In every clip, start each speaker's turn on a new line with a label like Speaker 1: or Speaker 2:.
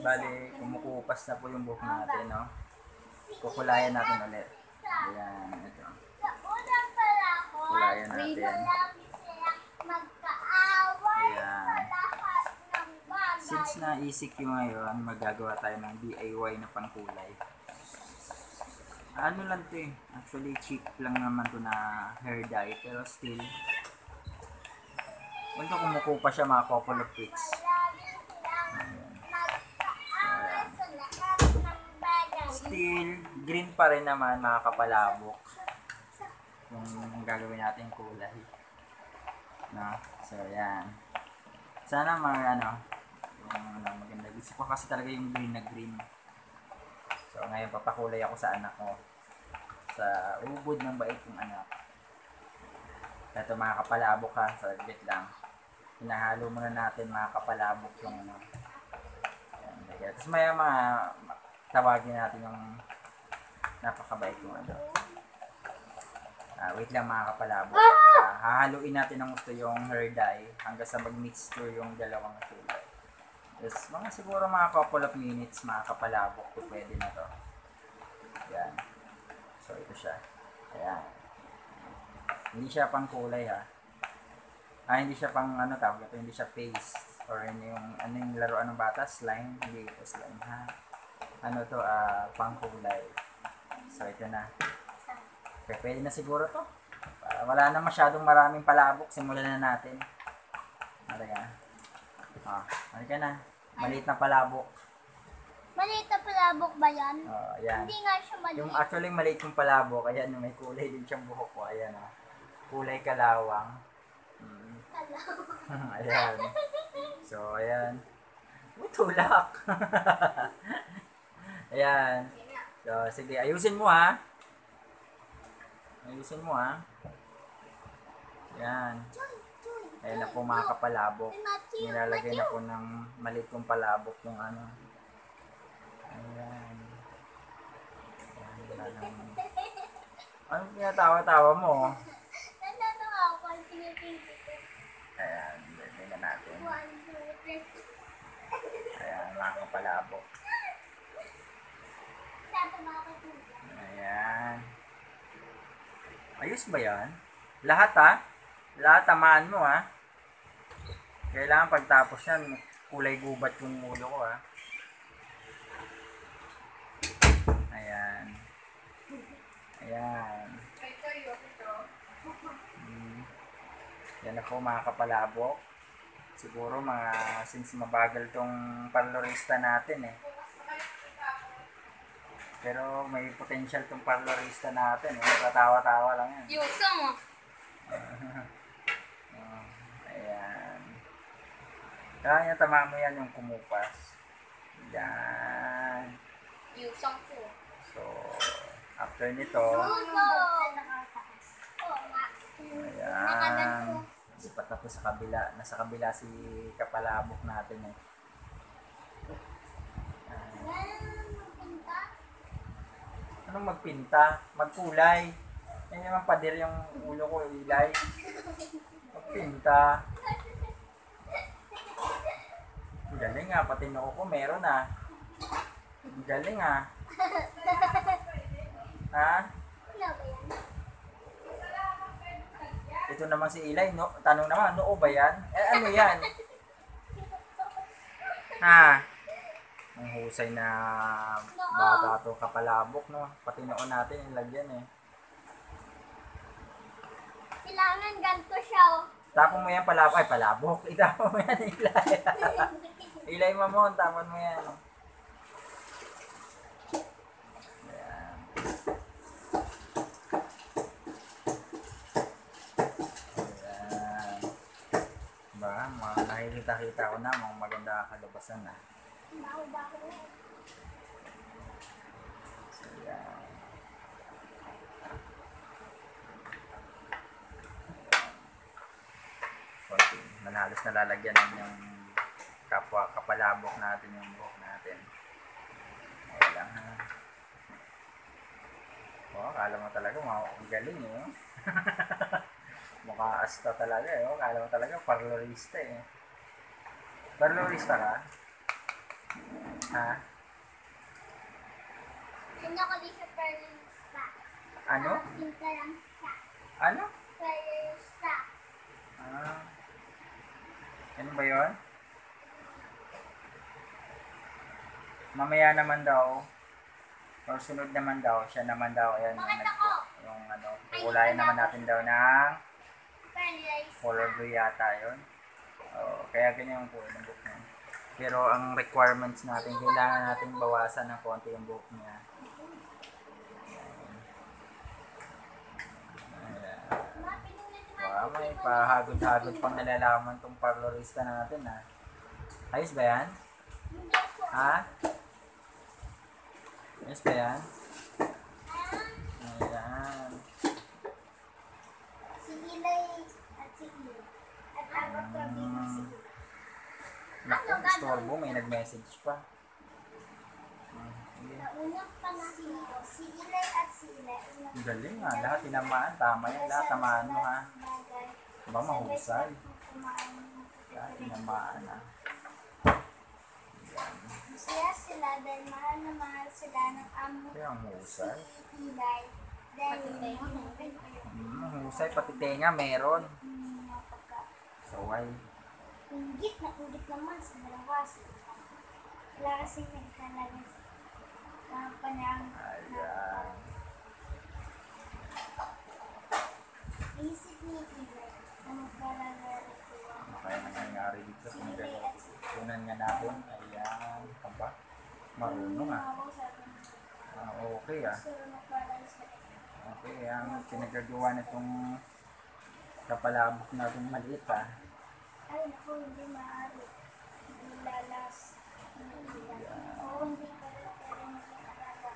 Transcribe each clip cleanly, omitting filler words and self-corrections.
Speaker 1: Bali, kumukupas na po yung buhok natin, no? Kukulayan natin ulit. Ayan, ito. Kulayan natin. Ayan. Since na ECQ ngayon, magagawa tayo ng DIY na pangkulay. Ano lang to eh. Actually, cheap lang naman to na hair dye. Pero still, although kumukupa siya mga couple of weeks. Still, green pa rin naman mga kapalabok. Yung gagawin natin kulay. No? So, yan. Sana mga yung maganda. Gusto ko kasi talaga yung green na green. So, ngayon papakulay ako sa anak ko. Sa ubod ng bait kong anak. Ito mga kapalabok ha, saglit lang. Hinahalo muna natin mga kapalabok yung tapos maya tawagin natin yung napakabait yung wait lang mga kapalabok. Hahaluin natin ng gusto yung hair dye hanggang sa mag-mixture yung dalawang kulay. Tapos mga siguro mga couple of minutes mga kapalabok kung pwede na to. Ayan. So ito siya. Ayan. Hindi siya pang kulay ha. Hindi siya pang tawag ito, hindi siya paste or yung laruan ng bata, slime, hindi ito slime ha. Pang kulay. So ito na. Okay, pwede na siguro to. Wala na masyadong maraming palabok, simulan na natin. Halika na. Maliit na palabok.
Speaker 2: Maliit na palabok ba yan?
Speaker 1: Ayan.
Speaker 2: Hindi nga siya maliit.
Speaker 1: Yung actually maliit yung palabok, ayan, may kulay din siyang buhok ko. Ayan kulay kalawang. Ayan. So, ayan. Tulak. Ayan. So, sige, ayusin mo ha. Ayusin mo ha. Ayan. Ayan na po mga kapalabok. Nilalagay na po ng maliit kong palabok yung Ayan. Ayan. Anong pinatawa-tawa mo?
Speaker 2: Natatawa ako pag pinipinti ko.
Speaker 1: Ayan, bigyan na natin. Ayan, mga kapalabok. Ayan. Ayos ba yan? Lahat ha? Lahat tamaan mo ha? Kailangan pagtapos yan, kulay gubat yung ulo ko ha? Ayan. Ayan. Yan ako mga kapalabok. Siguro since mabagal tong parlorista natin eh. Pero may potential tong parlorista natin eh. Tatawa-tawa lang yan.
Speaker 2: Yusa mo.
Speaker 1: Ayan. Kaya tama mo yan yung kumupas. Yan.
Speaker 2: Yusang po.
Speaker 1: So, after nito, ayan. Lipat na po sa kabila. Nasa kabila si kapalabok natin eh. Anong magpinta? Magkulay. Yan naman pader yung ulo ko, ilay. Magpinta. Galing nga, pati noo ko meron Galing ha? Ito naman si Ilay, tanong naman, noo ba yan? Ano yan? Ang husay na bata to kapalabok, no? Pati noo natin ilagyan eh.
Speaker 2: Kailangan ganito siya
Speaker 1: Tapon mo yan palabok. Itapon mo yan Ilay. Ilay mamon, tapon mo yan. Nakikita ko na mga maganda kalabasan na. So, yan. Konti. Halos nalalagyan ng yung kapwa kapalabok natin yung buhok natin. Okay lang ha. Akala mo talaga galing eh. Mukha asta talaga eh. Akala mo talaga parlorista eh. Parlorista ka? Ha?
Speaker 2: Hindi ko di siya perlista.
Speaker 1: Ano?
Speaker 2: Pinta lang siya.
Speaker 1: Ano?
Speaker 2: Perlista.
Speaker 1: Ah. Ano ba yun? Mamaya naman daw, or sunod naman daw, siya naman daw, ayan,
Speaker 2: Bakit ako?
Speaker 1: yung ano, kukulayan naman natin daw ng
Speaker 2: Perlista.
Speaker 1: color blue yata yun. Oh, kaya ganyan yung kulay ng book niya. Pero ang requirements natin, kailangan natin bawasan ng konti yung book niya. Ayan. Wow, may pahagod-hagod pang nalalaman tong parlorista natin ha. Ayos ba yan?
Speaker 2: Hindi po.
Speaker 1: Ha? Ayos ba yan? Ayan.
Speaker 2: Si Ilay at si Ilay. At ako kabila si Ilay.
Speaker 1: Naku, istorbo, may nag-message pa. Sige.
Speaker 2: Nauna pa na si Ilay at si Ilay.
Speaker 1: Ang galing ha, lahat tinamaan, tama yan, lahat tamaan mo ha. Ba, mahusay. Lahat tinamaan ha.
Speaker 2: Masaya sila dahil mahal na mahal sila ng amo
Speaker 1: Kaya ang husay.
Speaker 2: si Ilay. Dahil
Speaker 1: Husay, pati tenga meron.
Speaker 2: napaka
Speaker 1: Saway.
Speaker 2: inggit naman sa dalawa. Wala kasi nagkalaga sa panang
Speaker 1: Ayan.
Speaker 2: isip ni Ilay na magkalagay ito.
Speaker 1: Ano kaya nangyayari dito? Kunan nga natin. Ayan. Aba, marunong ah. Okay ah. Okay, ang pinagagawa nitong kapalabok natin maliit ah.
Speaker 2: Ay, naku, hindi maaari. Hindi lalas. Oo, hindi pa rin pero nakakalaga.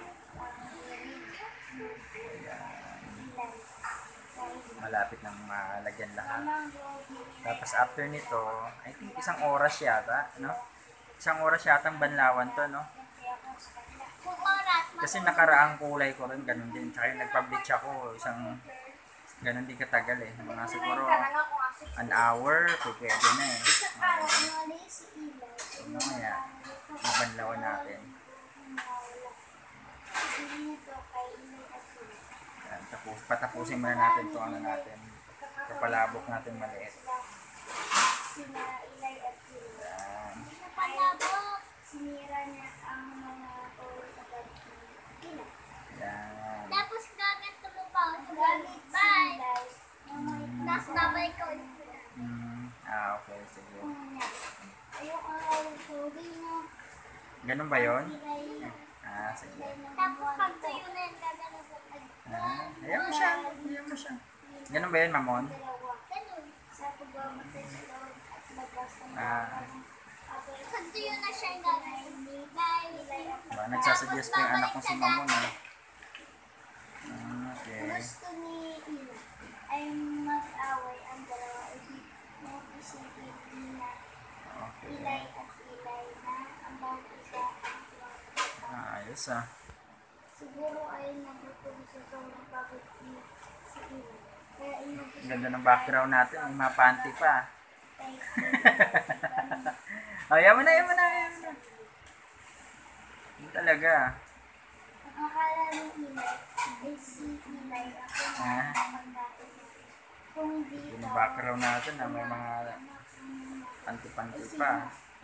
Speaker 1: Malapit nang malagyan lahat.
Speaker 2: Tamang Roby.
Speaker 1: Tapos after nito, I think isang oras yata, no? Isang oras yata ang banlawan to, no?
Speaker 2: Kung oras,
Speaker 1: Kasi nakaraang kulay ko rin, ganun din. Tsaka yung nagpa-bleach ako, isang ganun din katagal eh. Mga siguro an hour, pwede na eh.
Speaker 2: mali si Ilay.
Speaker 1: So, mamaya, mabanlawan natin.
Speaker 2: Hindi nito kay Ilay at Ilay.
Speaker 1: Yan, patapusin muna natin to ano natin. Kapalabok natin maliit.
Speaker 2: Sila Ilay at Ilay.
Speaker 1: Yan.
Speaker 2: Napalabok. Sinira niya ang mga agad ni Ilay.
Speaker 1: Yan.
Speaker 2: Tapos gaganto mo pa ako sa galit. Bye! Tapos babalik ko ulit.
Speaker 1: Okay, sige.
Speaker 2: Ayoko ang tubig mo.
Speaker 1: Ganun ba yon?
Speaker 2: Ilay.
Speaker 1: Sige.
Speaker 2: Tapos pag tuyo na yung gagano ko.
Speaker 1: Ayan mo siya. Ayan mo siya. Ganun ba yun, Mamon?
Speaker 2: Dalawa. Ganun. Sa pagbamatay sa loob at labas ng
Speaker 1: Ah.
Speaker 2: pag tuyo na siya yung gagawin. Bye!
Speaker 1: Ba, nagsasuggest pa yung anak ko si Mamon eh. Okay.
Speaker 2: Gusto ni Ina ay mag-away ang dalawa. Ibig mo isipin na
Speaker 1: Okay.
Speaker 2: Ilay at Ilay na ang bawat isa ang tuwang.
Speaker 1: Ayos ah.
Speaker 2: Siguro ay nagutong sa sobrang pagod ni si Ilay. Kaya
Speaker 1: Ang ganda ng background natin. May mga panty pa. Ayaw mo na, ayaw mo na, ayaw mo na. Hindi talaga.
Speaker 2: Ang akala ng Ilay ay si Ilay ako na magdati. Kung hindi
Speaker 1: Yung background natin na may mga panty-panty pa.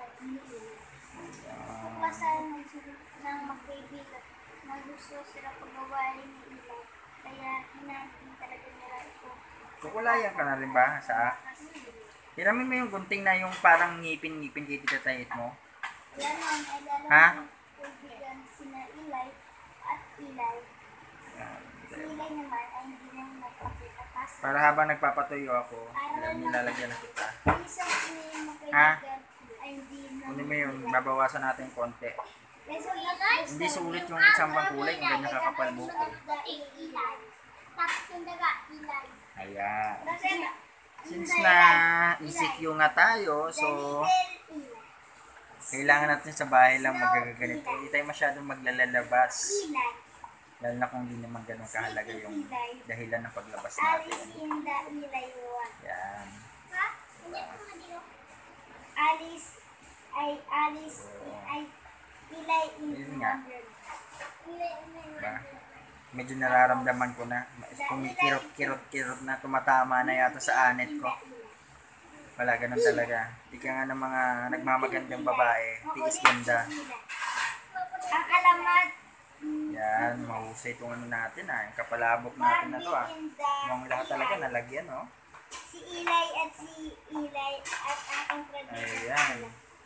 Speaker 2: Pasan ng magkaibigan na gusto sila pagawain ni Ilay. Kaya hinahin talaga nila ito.
Speaker 1: Kukulayan ka na rin ba sa... Hiramin mo yung gunting na yung parang ngipin-ngipin kay titatayit mo.
Speaker 2: Wala naman ay
Speaker 1: Ha?
Speaker 2: dalawa kaibigan sina Ilay at Ilay. Si Ilay naman ay hindi na nagpakita kasi.
Speaker 1: Para habang nagpapatuyo ako, nilalagyan na kita.
Speaker 2: Isang sinayin mo
Speaker 1: Ha?
Speaker 2: kaibigan ay hindi na.
Speaker 1: Kunin mo yun, babawasan natin konti.
Speaker 2: Kasi Ilay,
Speaker 1: Hindi sulit yung isang bang kulay kung ganyan kakapal buko.
Speaker 2: Ilay. Tapos yung daga, Ilay.
Speaker 1: Ayan.
Speaker 2: Kasi
Speaker 1: Since na ECQ nga tayo, so kailangan natin sa bahay lang magaganito. Hindi tayo masyadong maglalalabas.
Speaker 2: Ilay.
Speaker 1: Lalo na kung hindi naman ganun kahalaga yung dahilan ng paglabas
Speaker 2: Alice
Speaker 1: natin.
Speaker 2: in the Ilay one.
Speaker 1: Yan.
Speaker 2: Ha? Hindi ko madilo. Alice ay Ilay in
Speaker 1: Yun nga.
Speaker 2: 100. Ilay in
Speaker 1: Diba?
Speaker 2: 100.
Speaker 1: Medyo nararamdaman ko na. Kumikirot-kirot na tumatama na yata sa anet ko. Wala, ganun talaga. Di ka nga ng mga nagmamagandang babae. Tiis ganda.
Speaker 2: Ang alamat,
Speaker 1: Yan, mahusay itong ano natin Yung kapalabok natin na to
Speaker 2: Barbie in the
Speaker 1: Mukhang lahat talaga nalagyan
Speaker 2: si Ilay at si Ilay at aking tradition.
Speaker 1: Ayan.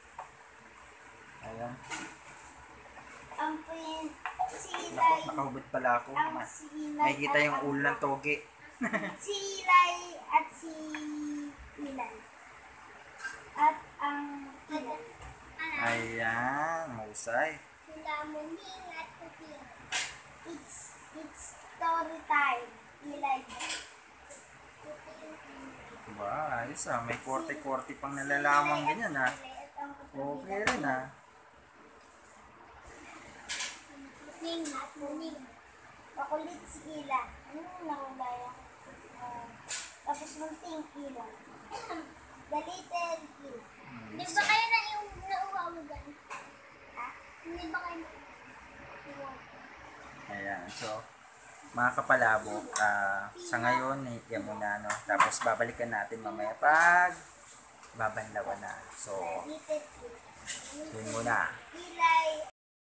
Speaker 1: Ayan.
Speaker 2: Ang si
Speaker 1: Naku,
Speaker 2: Ilay,
Speaker 1: nakahubad pala ako.
Speaker 2: ang si Ilay
Speaker 1: Nakikita
Speaker 2: at
Speaker 1: yung
Speaker 2: ang-
Speaker 1: ulo ng toge.
Speaker 2: si Ilay at si Ilay. At ang Ilay.
Speaker 1: Ayan, mahusay.
Speaker 2: Sila muning at puting. It's story time. Ilay.
Speaker 1: Diba, ayos may korte-korte pang nalalamang ganyan Okay rin
Speaker 2: Muning at muning. Pakulit si Ila. Nahulay ako. Tapos munting Ila. The little Ila. Hindi ba kayo na yung nauwa mo gan? Ha? Hindi ba kayo nauwa?
Speaker 1: Ayan, so mga kapalabok, sa ngayon, yan muna, Tapos babalikan natin mamaya pag babanlawan na. So,
Speaker 2: Little Ila.
Speaker 1: yun muna.
Speaker 2: Ilay.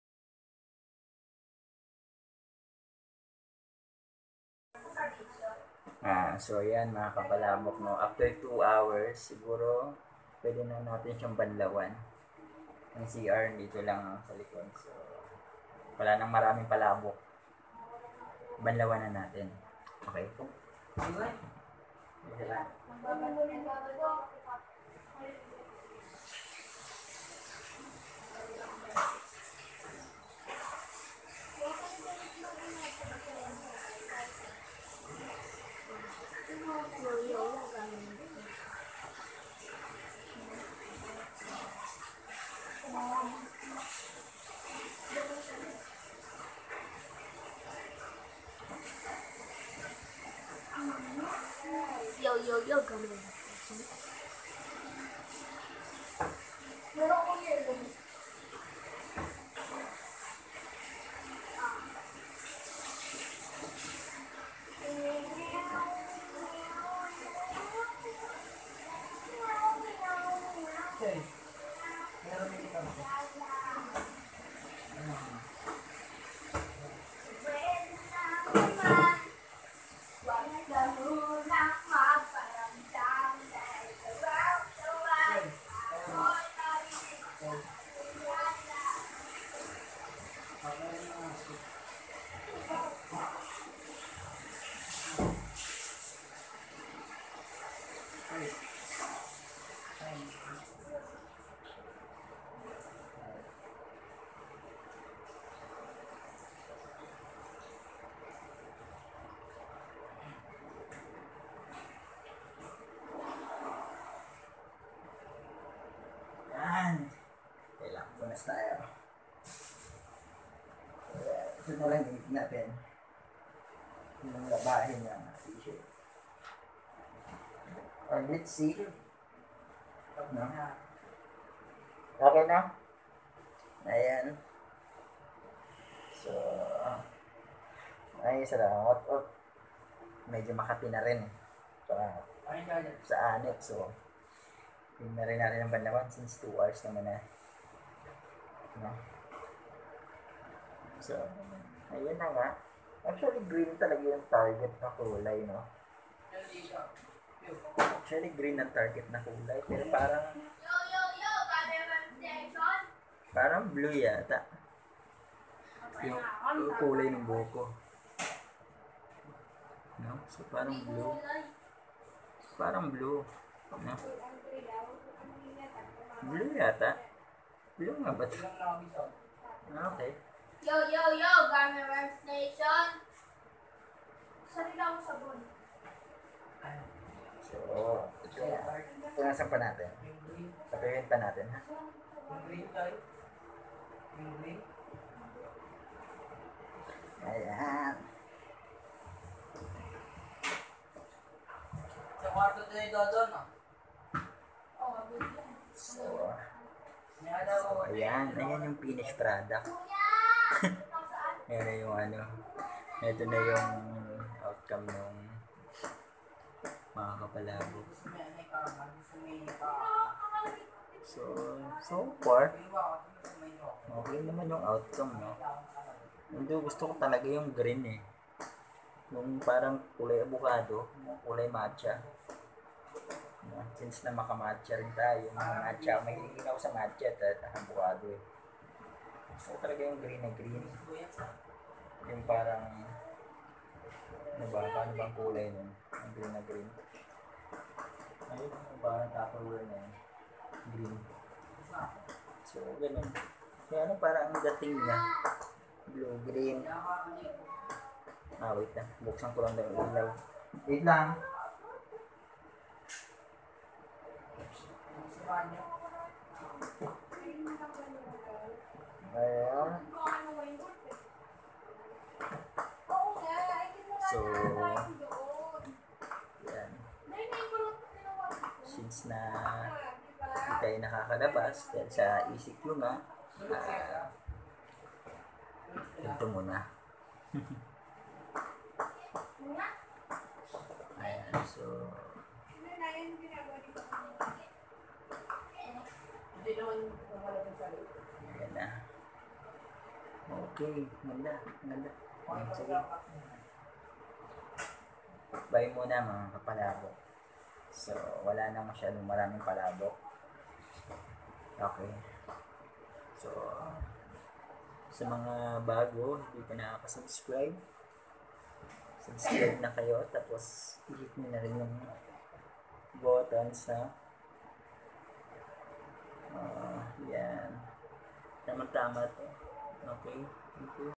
Speaker 1: So yan mga kapalabok after 2 hours siguro pwede na natin siyang banlawan. Ang CR dito lang sa likod. So wala nang maraming palabok. Banlawan na natin. Okay?
Speaker 2: Yo, kami. Meron ko yun. Yan. Kailangan punas tayo. Ito na lang yung natin. Yung labahin niya na t-shirt. Or let's see. No? Okay na? Ayan. So, ay salamat. Medyo makati na rin. Sa anit. So, hindi na rin natin ang banlawan since 2 hours naman na. No? So, ayun na nga. Actually, green talaga yung target na kulay, no? Actually, green ang target na kulay. Pero parang parang blue yata. Yung kulay ng buko. No? So, parang blue. Parang blue. No? Blue yata. Blue nga ba ito? Okay. Yo, Garmer Station. Sarili ako sabon.
Speaker 1: So, punasan pa natin. Sabihin pa natin, ha? Ayan.
Speaker 3: Sa kwarto din ito doon, no?
Speaker 1: So, So, ayan yung finished product. Ayan na yung ano, ito na yung outcome ng mga kapalabog. So far, okay naman yung outcome, no? Hindi, gusto ko talaga yung green eh. Yung parang kulay avocado, yung kulay matcha. Since na makamatcha rin tayo, mga matcha, mahilig ako sa matcha at avocado eh. So talaga yung green na green. Yung parang, ano ba, paano bang kulay nun? Yung green na green. Ayun, yung parang tupperware na yun. Green. So, ganun. Kaya ano, parang ang dating niya. Blue, green. Wait lang. Buksan ko lang yung ilaw. Wait lang. Ayan. So, yan. Since na hindi tayo nakakalabas dahil sa isip nyo nga, ito muna. Ayan, so, ayan na. Okay, ganda. Sige. Bye muna mga kapalabok. So, wala na masyadong maraming palabok. Okay. So, sa mga bago, hindi pa nakaka-subscribe, subscribe na kayo. Tapos, hit nyo na rin yung button sa yan. Tama-tama to. Okay. Thank you.